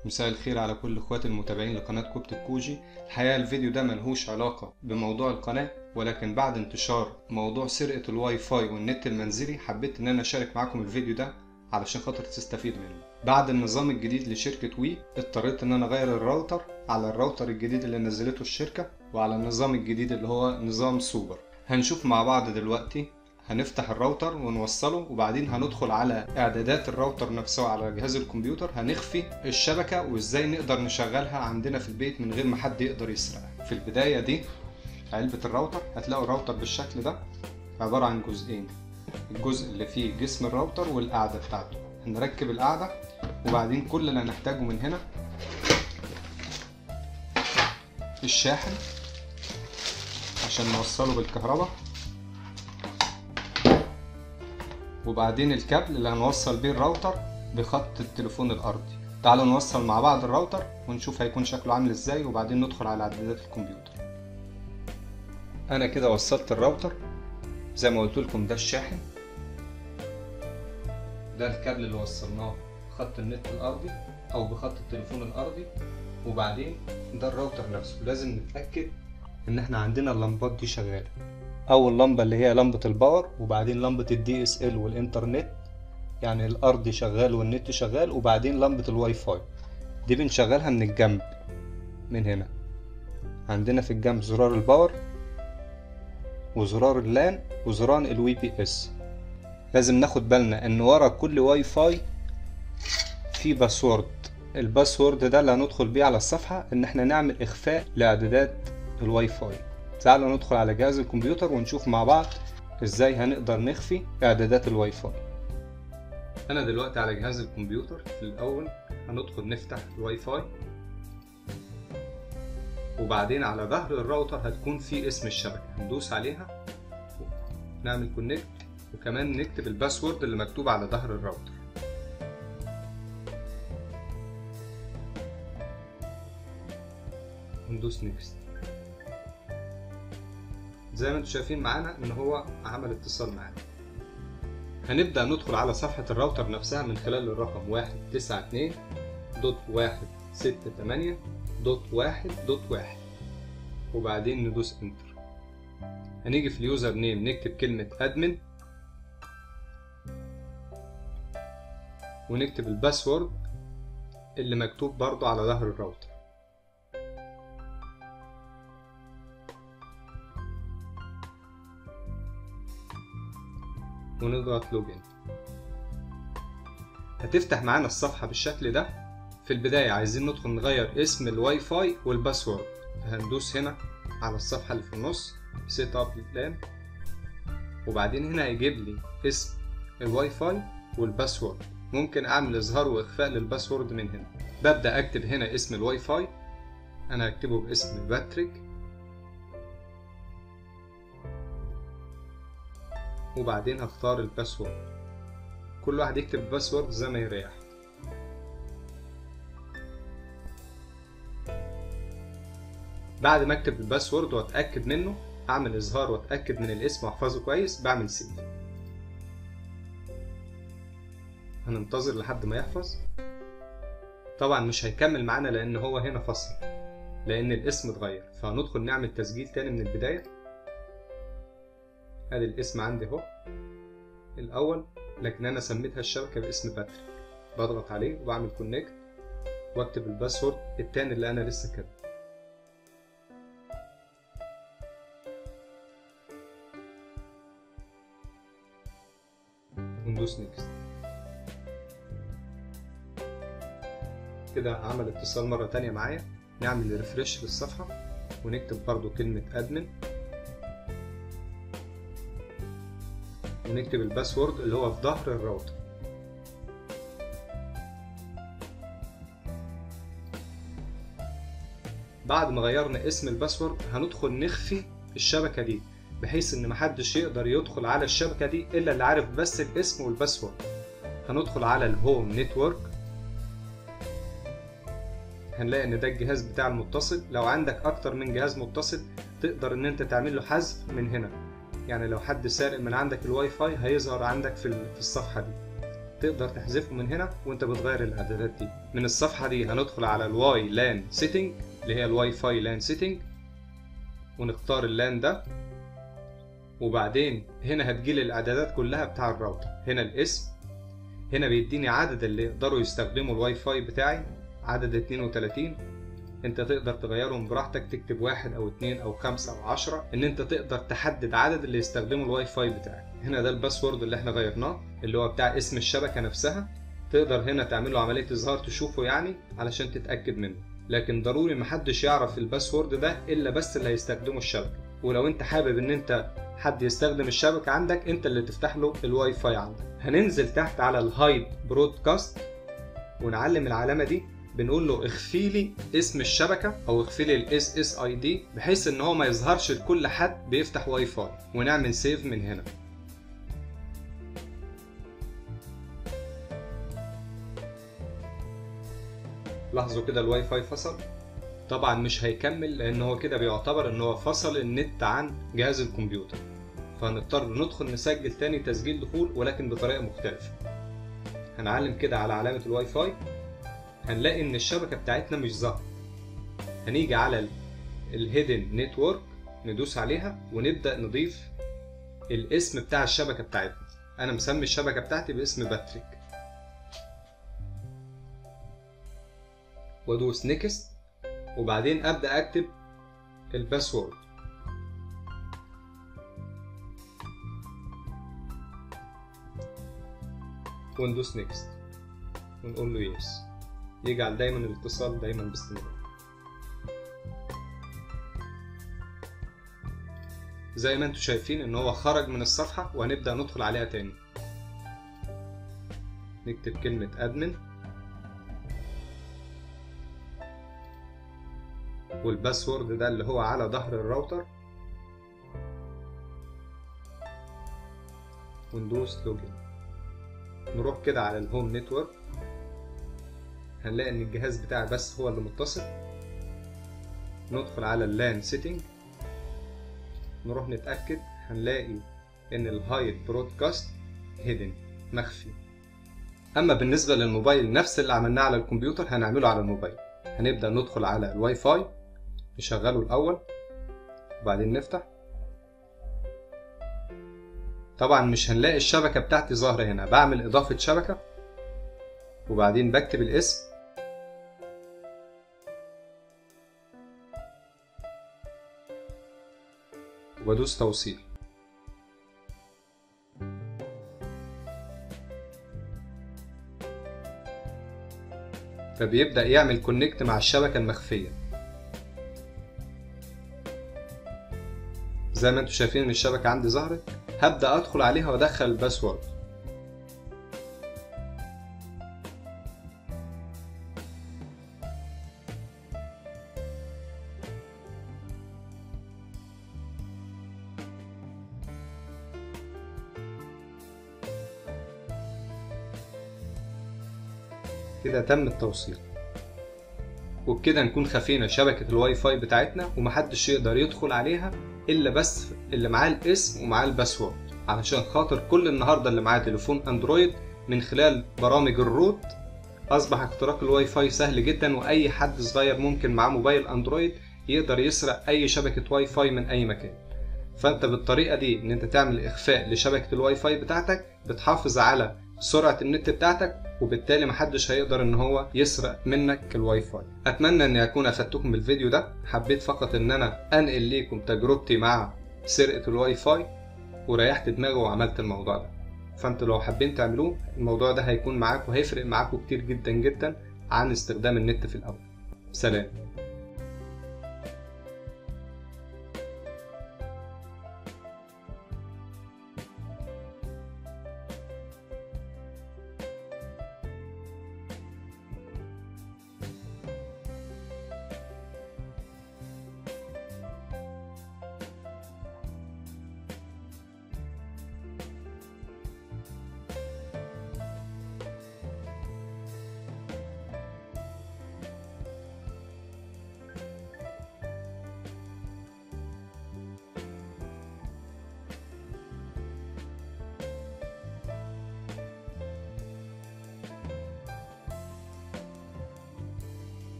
مساء الخير على كل اخواتي المتابعين لقناة كوبت الكوجي. الحقيقة الفيديو ده ملهوش علاقة بموضوع القناة، ولكن بعد انتشار موضوع سرقة الواي فاي والنت المنزلي حبيت ان انا اشارك معاكم الفيديو ده علشان خاطر تستفيد منه. بعد النظام الجديد لشركة وي اضطريت ان انا اغير الراوتر على الراوتر الجديد اللي نزلته الشركة وعلى النظام الجديد اللي هو نظام سوبر. هنشوف مع بعض دلوقتي. هنفتح الراوتر ونوصله وبعدين هندخل على اعدادات الراوتر نفسه على جهاز الكمبيوتر، هنخفي الشبكة وازاي نقدر نشغلها عندنا في البيت من غير ما حد يقدر يسرقها. في البداية دي علبة الراوتر، هتلاقوا الراوتر بالشكل ده عبارة عن جزئين، الجزء اللي فيه جسم الراوتر والقاعدة بتاعته. هنركب القاعدة وبعدين كل اللي هنحتاجه من هنا الشاحن عشان نوصله بالكهرباء، وبعدين الكابل اللي هنوصل بيه الراوتر بخط التليفون الارضي. تعالوا نوصل مع بعض الراوتر ونشوف هيكون شكله عامل ازاي وبعدين ندخل على اعدادات الكمبيوتر. انا كده وصلت الراوتر زي ما قلت لكم. ده الشاحن، ده الكابل اللي وصلناه بخط النت الارضي او بخط التليفون الارضي، وبعدين ده الراوتر نفسه. لازم نتاكد ان احنا عندنا اللمبات دي شغاله. اول لمبه اللي هي لمبه الباور، وبعدين لمبه الدي اس ال والانترنت، يعني الارضي شغال والنت شغال، وبعدين لمبه الواي فاي دي بنشغلها من الجنب. من هنا عندنا في الجنب زرار الباور وزرار اللان وزرار الوي بي اس. لازم ناخد بالنا ان ورا كل واي فاي في باسورد. الباسورد ده اللي هندخل بيه على الصفحه ان احنا نعمل اخفاء لاعدادات الواي فاي. تعالوا ندخل على جهاز الكمبيوتر ونشوف مع بعض ازاي هنقدر نخفي اعدادات الواي فاي. انا دلوقتي على جهاز الكمبيوتر. في الاول هندخل نفتح الواي فاي، وبعدين على ظهر الراوتر هتكون في اسم الشبكة، هندوس عليها نعمل كونكت، وكمان نكتب الباسورد اللي مكتوب على ظهر الراوتر. وندوس نيكست. زي ما انتم شايفين معانا ان هو عمل اتصال معانا. هنبدأ ندخل على صفحة الراوتر نفسها من خلال الرقم 192.168.1.1 وبعدين ندوس انتر. هنيجي في اليوزر نيم نكتب كلمة ادمن ونكتب الباسورد اللي مكتوب برضو على ظهر الراوتر. ونضغط لوجين. هتفتح معانا الصفحة بالشكل ده. في البداية عايزين ندخل نغير اسم الواي فاي والباسورد، هندوس هنا على الصفحة اللي في النص سيت اب بلان، وبعدين هنا هيجيب لي اسم الواي فاي والباسورد. ممكن اعمل اظهار واخفاء للباسورد من هنا. ببدأ اكتب هنا اسم الواي فاي، انا هكتبه باسم باتريك، وبعدين هختار الباسورد. كل واحد يكتب الباسورد زي ما يريح. بعد ما اكتب الباسورد واتاكد منه، اعمل اظهار واتاكد من الاسم واحفظه كويس، بعمل سيف. هننتظر لحد ما يحفظ. طبعا مش هيكمل معانا لان هو هنا فصل، لان الاسم اتغير، فهندخل نعمل تسجيل تاني من البدايه. ادي الاسم عندي اهو الاول، لكن انا سميتها الشبكه باسم باتريك. بضغط عليه وبعمل كونكت واكتب الباسورد التاني اللي انا لسه كاتبه. وندوس نيكست. كده عمل اتصال مرة تانية معايا. نعمل ريفريش للصفحة ونكتب برضو كلمة ادمن ونكتب الباسورد اللي هو في ظهر الراوتر. بعد ما غيرنا اسم الباسورد هندخل نخفي الشبكة دي بحيث ان محدش يقدر يدخل على الشبكة دي الا اللي عارف بس الاسم والباسورد. هندخل على الهوم نتورك، هنلاقي ان ده الجهاز بتاع المتصل. لو عندك اكتر من جهاز متصل تقدر ان انت تعمل له حذف من هنا، يعني لو حد سارق من عندك الواي فاي هيظهر عندك في الصفحة دي. تقدر تحذفه من هنا وانت بتغير الاعدادات دي. من الصفحة دي هندخل على الواي لان سيتنج اللي هي الواي فاي لان سيتنج، ونختار اللان ده، وبعدين هنا هتجيلي الاعدادات كلها بتاع الراوتر. هنا الاسم، هنا بيديني عدد اللي يقدروا يستخدموا الواي فاي بتاعي، عدد 32. انت تقدر تغيرهم براحتك، تكتب 1 أو 2 أو 5 أو 10، ان انت تقدر تحدد عدد اللي يستخدموا الواي فاي بتاعك. هنا ده الباسورد اللي احنا غيرناه اللي هو بتاع اسم الشبكة نفسها. تقدر هنا تعمل له عملية اظهار تشوفه يعني علشان تتأكد منه، لكن ضروري محدش يعرف الباسورد ده الا بس اللي هيستخدموا الشبكة. ولو انت حابب ان انت حد يستخدم الشبكة عندك، انت اللي تفتح له الواي فاي عندك. هننزل تحت على الهايد برودكاست ونعلم العلامة دي، بنقول له اخفي لي اسم الشبكة او اخفي لي الاس اس اي دي، بحيث ان هو ما يظهرش لكل حد بيفتح واي فاي. ونعمل سيف من هنا. لاحظوا كده الواي فاي فصل. طبعا مش هيكمل لان هو كده بيعتبر ان هو فصل النت عن جهاز الكمبيوتر، فهنضطر ندخل نسجل تاني تسجيل دخول ولكن بطريقة مختلفة. هنعلم كده على علامة الواي فاي، هنلاقي ان الشبكة بتاعتنا مش ظاهرة. هنيجي على الهيدن نتورك ندوس عليها ونبدأ نضيف الاسم بتاع الشبكة بتاعتنا. انا مسمي الشبكة بتاعتي باسم باتريك، وادوس نيكست، وبعدين ابدأ اكتب الباسورد. وندوس نيكست ونقول له يس. يجعل دايما الاتصال دايما باستمرار. زي ما انتم شايفين ان هو خرج من الصفحة، وهنبدأ ندخل عليها تاني. نكتب كلمة ادمن والباسورد ده اللي هو على ظهر الراوتر، وندوس لوجين. نروح كده على الهوم نتورك، هنلاقي ان الجهاز بتاعي بس هو اللي متصل. ندخل على اللان سيتنج، نروح نتأكد، هنلاقي ان الهايد برودكاست هيدن مخفي. اما بالنسبة للموبايل نفس اللي عملناه على الكمبيوتر هنعمله على الموبايل. هنبدأ ندخل على الواي فاي نشغله الاول وبعدين نفتح. طبعا مش هنلاقي الشبكة بتاعتي ظاهرة هنا، بعمل اضافة شبكة وبعدين بكتب الاسم وبدوس توصيل. فبيبدأ يعمل كونكت مع الشبكة المخفية. زي ما انتم شايفين ان الشبكة عندي ظهرت. هبدأ ادخل عليها وادخل الباسورد. كده تم التوصيل، وبكده نكون خفينا شبكة الواي فاي بتاعتنا ومحدش يقدر يدخل عليها الا بس اللي معاه الاسم ومعاه الباسورد، علشان خاطر كل النهارده اللي معاه تليفون اندرويد من خلال برامج الروت اصبح اختراق الواي فاي سهل جدا، واي حد صغير ممكن معاه موبايل اندرويد يقدر يسرق اي شبكة واي فاي من اي مكان. فانت بالطريقة دي ان انت تعمل اخفاء لشبكة الواي فاي بتاعتك، بتحافظ على سرعة النت بتاعتك، وبالتالي محدش هيقدر ان هو يسرق منك الواي فاي. اتمنى اني اكون افدتكم بالفيديو ده. حبيت فقط ان انا انقل ليكم تجربتي مع سرقة الواي فاي، وريحت دماغي وعملت الموضوع ده. فانتوا لو حابين تعملوه الموضوع ده هيكون معاكم، هيفرق معاكم كتير جدا جدا عن استخدام النت في الاول. سلام.